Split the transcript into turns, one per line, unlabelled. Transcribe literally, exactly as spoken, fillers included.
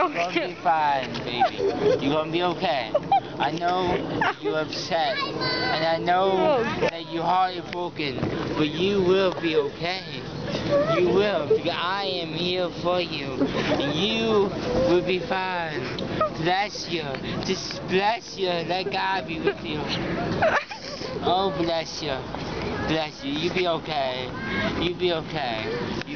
You're
gonna be fine, baby. You're gonna be okay. I know you're upset, and I know that your heart is broken, but you will be okay. You will, because I am here for you, and you will be fine. Bless you. Just bless you. Let God be with you. Oh, bless you. Bless you. You be okay. You be okay. You